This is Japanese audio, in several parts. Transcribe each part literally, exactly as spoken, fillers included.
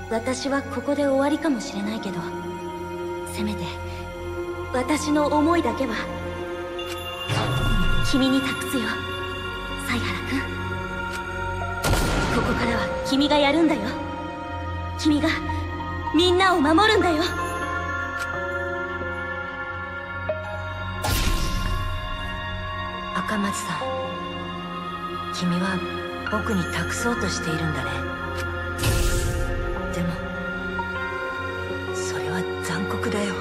私はここで終わりかもしれないけど、せめて私の思いだけは君に託すよ、犀原君。ここからは君がやるんだよ。君がみんなを守るんだよ。 赤松さん、君は僕に託そうとしているんだね。でもそれは残酷だよ。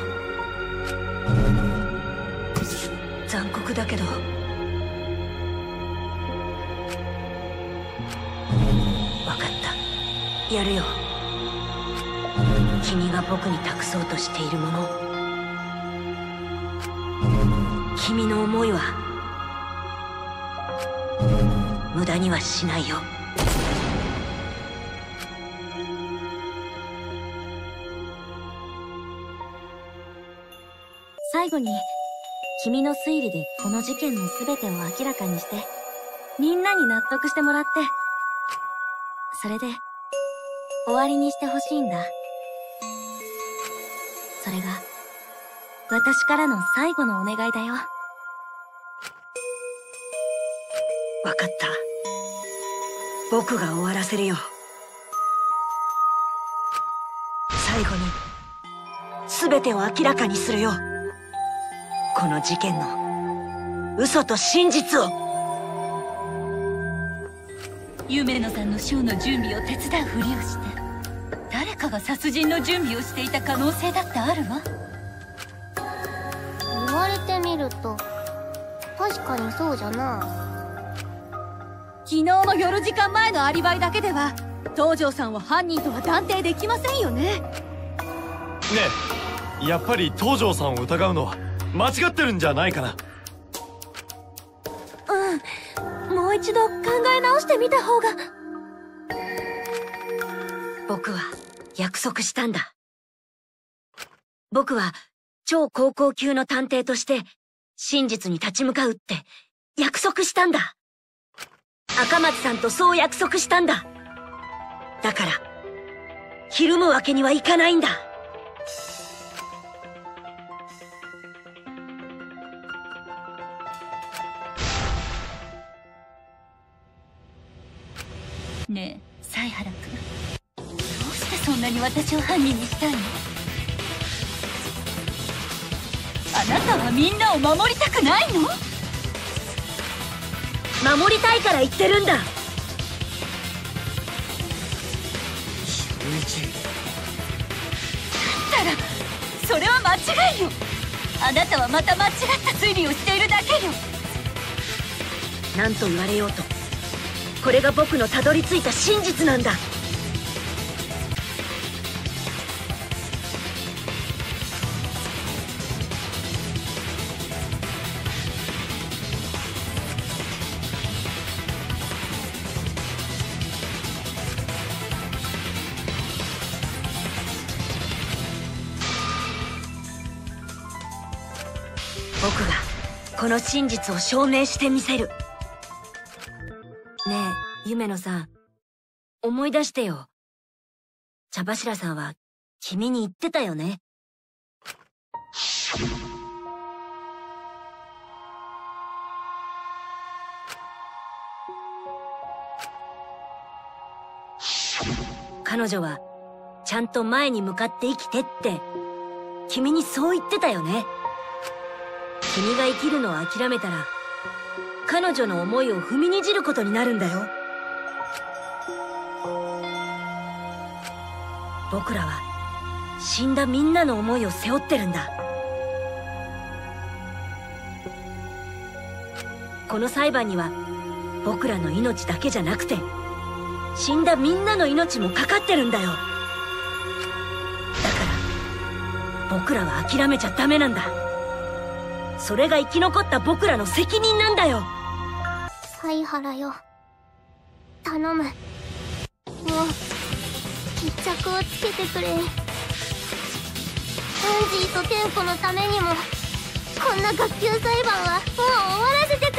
残酷だけど、分かった、やるよ。君が僕に託そうとしているもの、君の思いは無駄にはしないよ。 最後に君の推理でこの事件の全てを明らかにして、みんなに納得してもらって、それで終わりにしてほしいんだ。それが私からの最後のお願いだよ。 わかった。僕が終わらせるよ。最後に全てを明らかにするよ。この事件の嘘と真実を。 夢野さんのショーの準備を手伝うふりをして誰かが殺人の準備をしていた可能性だってあるわ。 言われてみると確かにそうじゃな。 昨日の夜時間前のアリバイだけでは東條さんを犯人とは断定できませんよね。ねえ、やっぱり東條さんを疑うのは間違ってるんじゃないかな。 うん、もう一度考え直してみた方が。 僕は約束したんだ。僕は超高校級の探偵として真実に立ち向かうって約束したんだ。赤松さんとそう約束したんだ。だからひるむわけにはいかないんだ。 ねえ犀原君、どうしてそんなに私を犯人にしたいの？あなたはみんなを守りたくないの？ 守りたいから言ってるんだ。 秀一。 だったらそれは間違いよ。あなたはまた間違った推理をしているだけよ。 何と言われようとこれが僕のたどり着いた真実なんだ。僕がこの真実を証明してみせる。ねえ、夢野さん、思い出してよ。茶柱さんは君に言ってたよね。彼女はちゃんと前に向かって生きてって君にそう言ってたよね。君が生きるのを諦めたら彼女の思いを踏みにじることになるんだよ。僕らは死んだみんなの思いを背負ってるんだ。この裁判には僕らの命だけじゃなくて死んだみんなの命もかかってるんだよ。だから僕らは諦めちゃダメなんだ。それが生き残った僕らの責任なんだよ。 犀原よ、頼む。もう決着をつけてくれ。アンジーとテンコのためにもこんな学級裁判はもう終わらせてく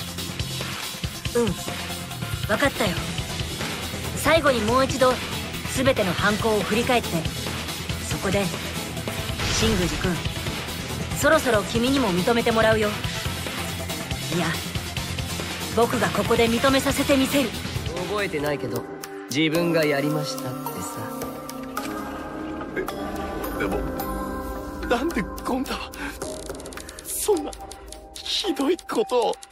れ。 うん、分かったよ。最後にもう一度全ての犯行を振り返って、そこで神宮寺君、そろそろ君にも認めてもらうよ。いや、僕がここで認めさせてみせる。 覚えてないけど自分がやりましたってさ。 えでもなんでゴン太はそんなひどいことを。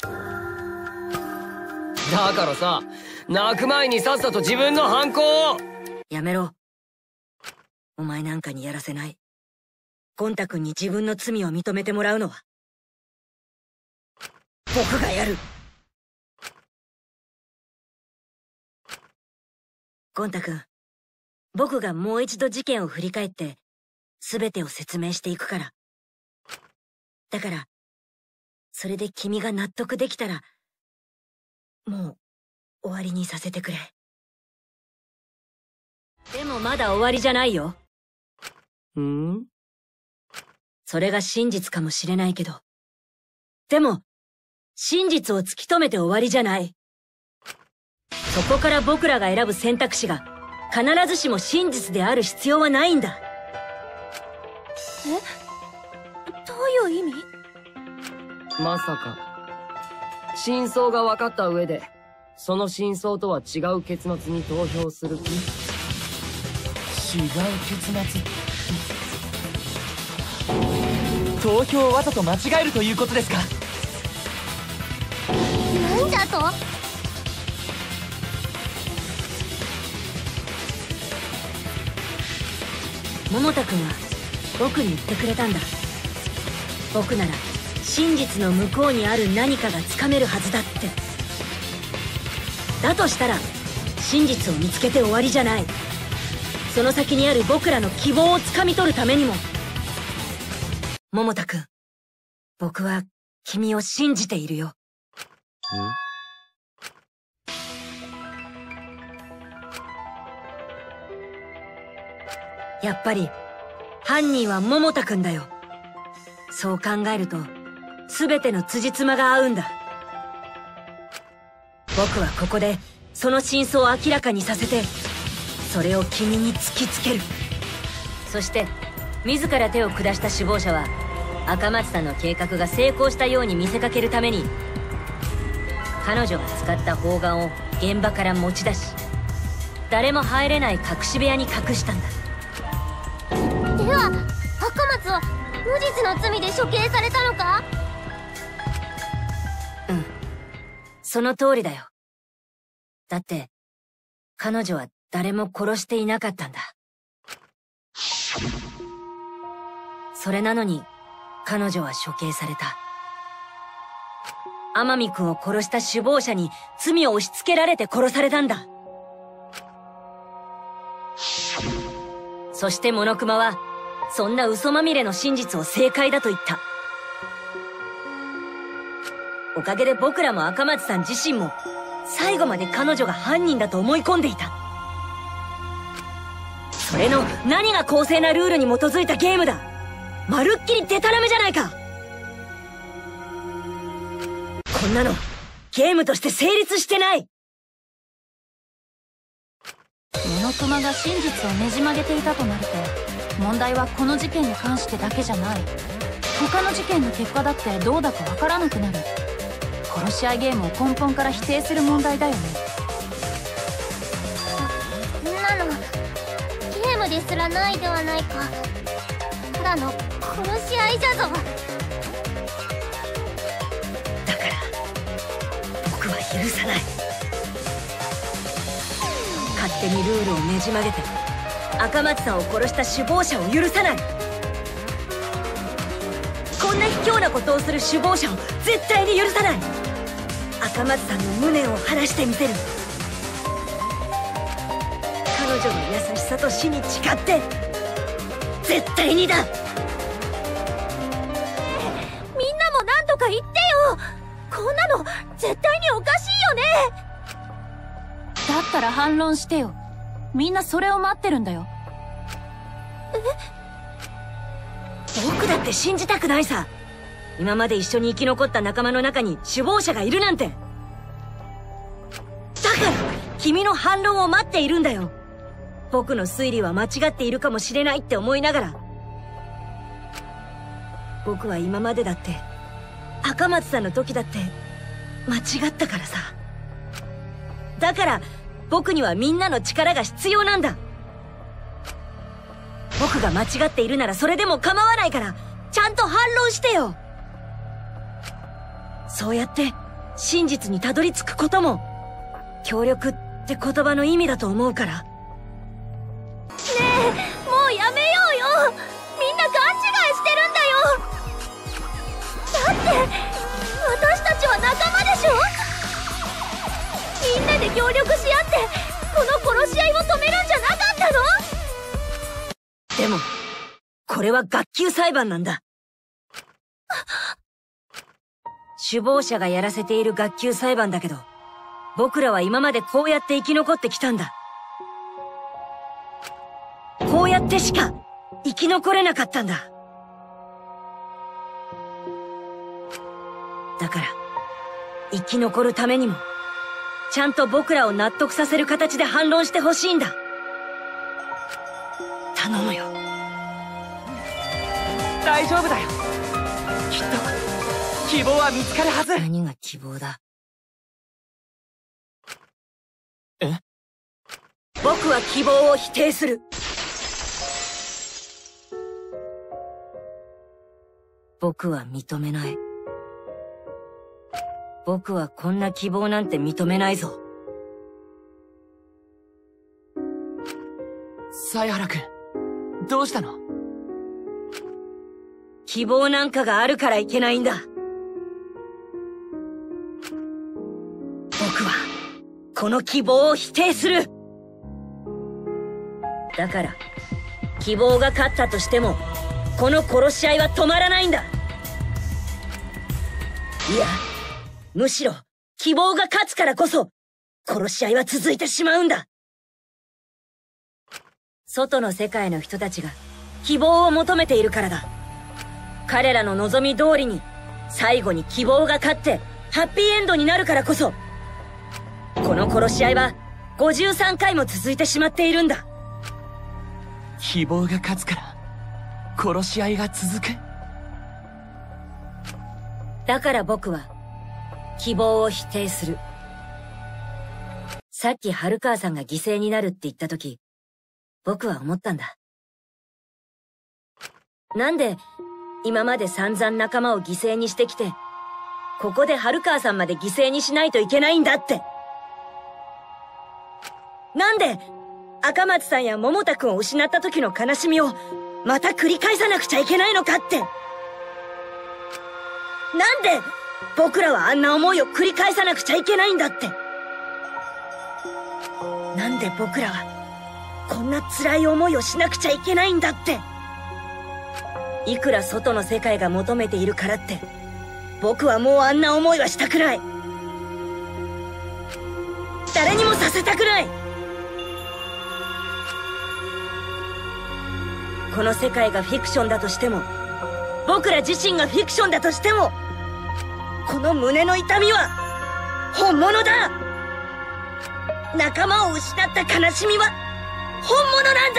だからさ、泣く前にさっさと自分の犯行を。 やめろ。お前なんかにやらせない。ゴン太くんに自分の罪を認めてもらうのは僕がやる。ゴン太くん、僕がもう一度事件を振り返って全てを説明していくから。だからそれで君が納得できたらもう終わりにさせてくれ。でもまだ終わりじゃないよ。 ん？ それが真実かもしれないけど、でも真実を突き止めて終わりじゃない。そこから僕らが選ぶ選択肢が必ずしも真実である必要はないんだ。 え？どういう意味？ まさか真相が分かった上でその真相とは違う結末に投票する気？ 違う結末。投票をわざと間違えるということですか？ なんじゃと？ 桃太くんは僕に言ってくれたんだ。僕なら真実の向こうにある何かがつかめるはずだって。だとしたら真実を見つけて終わりじゃない。その先にある僕らの希望をつかみ取るためにも。桃太くん、僕は君を信じているよ。やっぱり犯人は桃太くんだよ。そう考えると全ての辻褄が合うんだ。僕はここでその真相を明らかにさせて、それを君に突きつける。そして自ら手を下した首謀者は赤松さんの計画が成功したように見せかけるために、彼女が使った砲丸を現場から持ち出し、誰も入れない隠し部屋に隠したんだ。 では赤松は無実の罪で処刑されたのか？ うん、その通りだよ。だって彼女は誰も殺していなかったんだ。それなのに彼女は処刑された。天海君を殺した首謀者に罪を押し付けられて殺されたんだ。そしてモノクマはそんな嘘まみれの真実を正解だと言った。おかげで僕らも赤松さん自身も最後まで彼女が犯人だと思い込んでいた。それの何が公正なルールに基づいたゲームだ。まるっきりデタラメじゃないか。こんなのゲームとして成立してない。 モノクマが真実をねじ曲げていたとなると、問題はこの事件に関してだけじゃない。他の事件の結果だってどうだかわからなくなる。殺し合いゲームを根本から否定する問題だよね。 そんなのゲームですらないではないか。ただの殺し合いじゃぞ。 だから僕は許さない。勝手にルールをねじ曲げて赤松さんを殺した首謀者を許さない。こんな卑怯なことをする首謀者を絶対に許さない。赤松さんの無念を晴らしてみせる。彼女の優しさと死に誓って絶対にだ。 みんなも何とか言ってよ。こんなの絶対におかしいよね。 だったら反論してよ。みんなそれを待ってるんだよ。 僕だって信じたくないさ。今まで一緒に生き残った仲間の中に首謀者がいるなんて。だから君の反論を待っているんだよ。 僕の推理は間違っているかもしれないって思いながら、僕は今までだって赤松さんの時だって間違ったからさ。だから僕にはみんなの力が必要なんだ。僕が間違っているならそれでも構わないからちゃんと反論してよ。そうやって真実にたどり着くことも協力って言葉の意味だと思うから。ねえ、もうやめようよ。みんな勘違いしてるんだよ。だって私たちは仲間でしょ。みんなで協力し合ってこの殺し合いを止めるんじゃなかったの？ でもこれは学級裁判なんだ。首謀者がやらせている学級裁判だけど、僕らは今までこうやって生き残ってきたんだ。こうやってしか生き残れなかったんだ。だから生き残るためにもちゃんと僕らを納得させる形で反論してほしいんだ。頼むよ。 大丈夫だよ。きっと希望は見つかるはず。 何が希望だ？ え？ 僕は希望を否定する。僕は認めない。僕はこんな希望なんて認めないぞ。 犀原君、どうしたの？ 希望なんかがあるからいけないんだ。僕はこの希望を否定する。だから希望が勝ったとしてもこの殺し合いは止まらないんだ。いや、むしろ希望が勝つからこそ殺し合いは続いてしまうんだ。外の世界の人たちが希望を求めているからだ。彼らの望み通りに最後に希望が勝ってハッピーエンドになるからこそこの殺し合いはごじゅうさんかいも続いてしまっているんだ。 希望が勝つから殺し合いが続く。 だから僕は希望を否定する。さっき春川さんが犠牲になるって言った時、僕は思ったんだ。なんで今まで散々仲間を犠牲にしてきて、ここで春川さんまで犠牲にしないといけないんだって。なんで赤松さんや桃太くんを失った時の悲しみをまた繰り返さなくちゃいけないのかって。なんで僕らはあんな思いを繰り返さなくちゃいけないんだって。なんで僕らはこんな辛い思いをしなくちゃいけないんだって。いくら外の世界が求めているからって僕はもうあんな思いはしたくない。誰にもさせたくない。この世界がフィクションだとしても、僕ら自身がフィクションだとしても、この胸の痛みは本物だ。仲間を失った悲しみは本物なん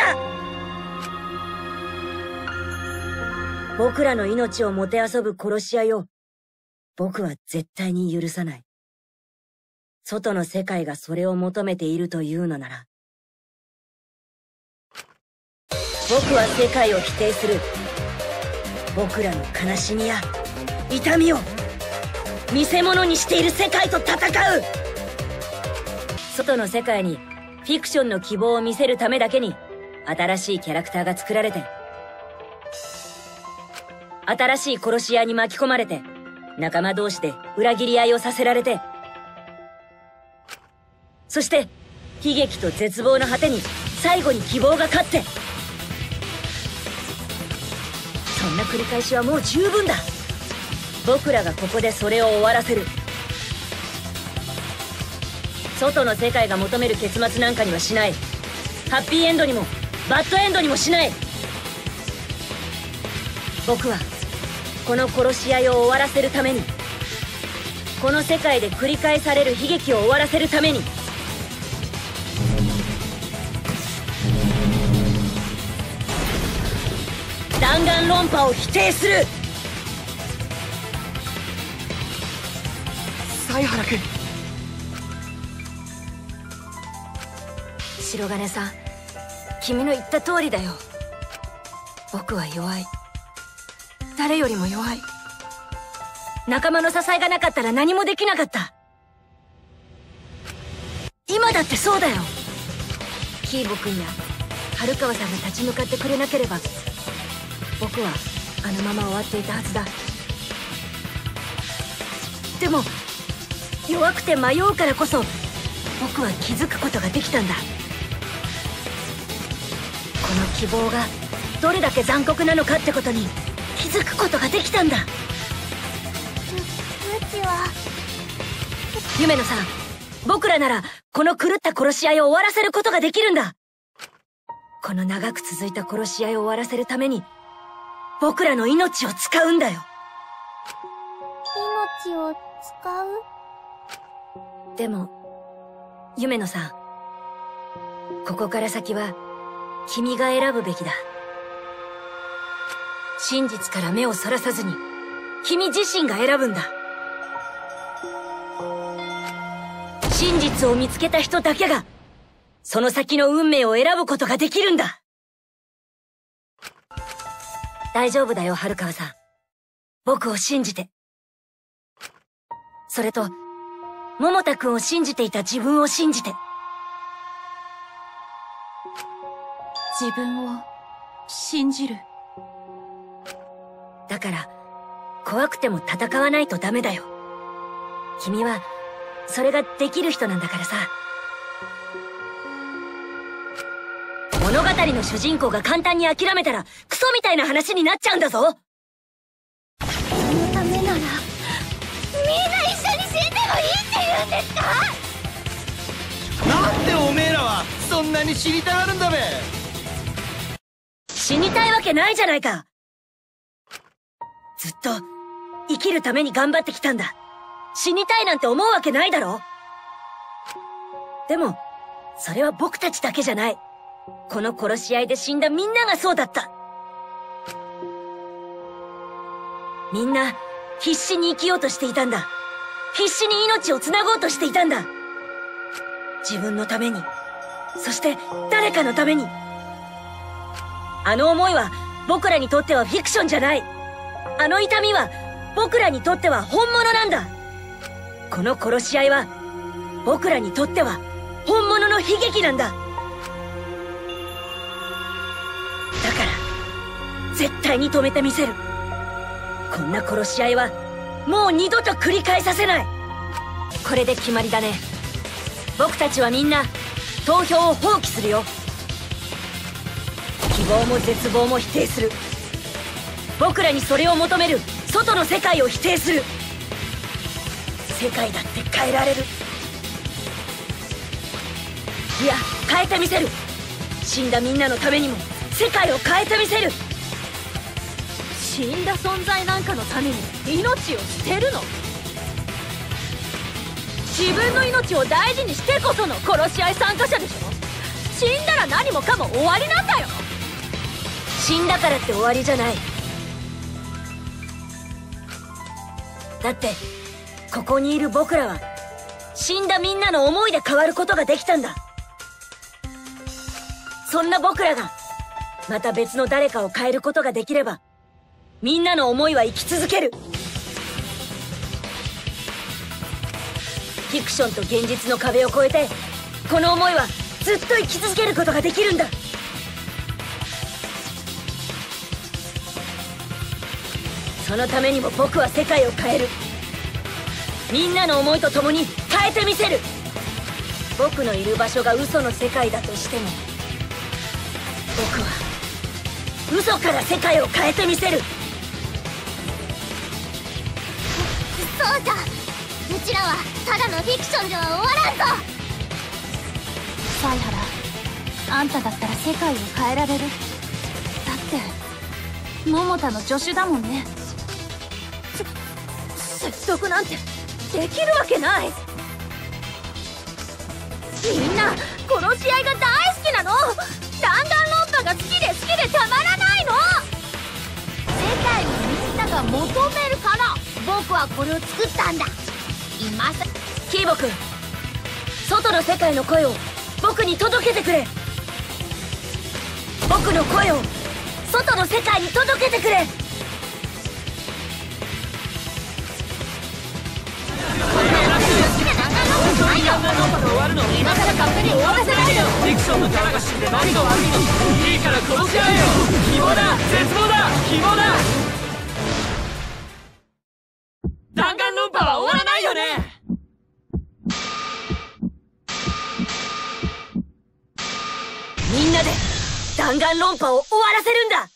だ。僕らの命をもてあそぶ殺し合いを僕は絶対に許さない。外の世界がそれを求めているというのなら、僕は世界を否定する。僕らの悲しみや痛みを見せ物にしている世界と戦う。外の世界にフィクションの希望を見せるためだけに新しいキャラクターが作られて、新しい殺し合いに巻き込まれて、仲間同士で裏切り合いをさせられて、そして悲劇と絶望の果てに最後に希望が勝って、そんな繰り返しはもう十分だ。僕らがここでそれを終わらせる。外の世界が求める結末なんかにはしない。ハッピーエンドにもバッドエンドにもしない。僕はこの殺し合いを終わらせるために、この世界で繰り返される悲劇を終わらせるために、 弾丸論破を否定する。 犀原君。 白金さん、君の言った通りだよ。僕は弱い。誰よりも弱い。仲間の支えがなかったら何もできなかった。今だってそうだよ。キーボ君や春川さんが立ち向かってくれなければ、僕はあのまま終わっていたはずだ。でも弱くて迷うからこそ僕は気づくことができたんだ。この希望がどれだけ残酷なのかってことに気づくことができたんだ。 うちは夢野さん、僕らならこの狂った殺し合いを終わらせることができるんだ。この長く続いた殺し合いを終わらせるために僕らの命を使うんだよ。 命を使う？ でも夢野さん、ここから先は君が選ぶべきだ。真実から目をそらさずに君自身が選ぶんだ。真実を見つけた人だけがその先の運命を選ぶことができるんだ。大丈夫だよ、春川さん。僕を信じて。それと桃田くんを信じていた自分を信じて。 自分を信じる。 だから怖くても戦わないとダメだよ。君はそれができる人なんだからさ。物語の主人公が簡単に諦めたらクソみたいな話になっちゃうんだぞ。 そのためならみんな一緒に死んでもいいって言うんですか？ なんでおめえらはそんなに死にたがるんだべ。 死にたいわけないじゃないか。ずっと生きるために頑張ってきたんだ。死にたいなんて思うわけないだろ。でもそれは僕たちだけじゃない。この殺し合いで死んだみんながそうだった。みんな必死に生きようとしていたんだ。必死に命をつなごうとしていたんだ。自分のために、そして誰かのために。あの思いは僕らにとってはフィクションじゃない。あの痛みは僕らにとっては本物なんだ。この殺し合いは僕らにとっては本物の悲劇なんだ。だから絶対に止めてみせる。こんな殺し合いはもう二度と繰り返させない。これで決まりだね。僕たちはみんな投票を放棄するよ。希望も絶望も否定する。僕らにそれを求める外の世界を否定する。世界だって変えられる。いや、変えてみせる。死んだみんなのためにも世界を変えてみせる。 死んだ存在なんかのために命を捨てるの？自分の命を大事にしてこその殺し合い参加者でしょ。死んだら何もかも終わりなんだよ。 死んだからって終わりじゃない。だってここにいる僕らは死んだみんなの思いで変わることができたんだ。そんな僕らがまた別の誰かを変えることができれば、みんなの思いは生き続ける。フィクションと現実の壁を越えて、この思いはずっと生き続けることができるんだ。そのためにも僕は世界を変える。みんなの思いと共に変えてみせる。僕のいる場所が嘘の世界だとしても、僕は嘘から世界を変えてみせる。 そうじゃ、うちらはただのフィクションでは終わらんぞ。 犀原、あんただったら世界を変えられる。だって桃田の助手だもんね。 説得なんてできるわけない。 みんな殺し合いが大好きなの。弾丸論破が好きで好きでたまらないの。 求めるから僕はこれを作ったんだ。今さキーボくん、外の世界の声を僕に届けてくれ。僕の声を外の世界に届けてくれ。 今から勝手に終わらせないよ。 ディクションのキャラが死んで何が悪いの。いいから殺し合えよ。希望だ、絶望だ、希望だ。弾丸論破は終わらないよね。 みんなで弾丸論破を終わらせるんだ。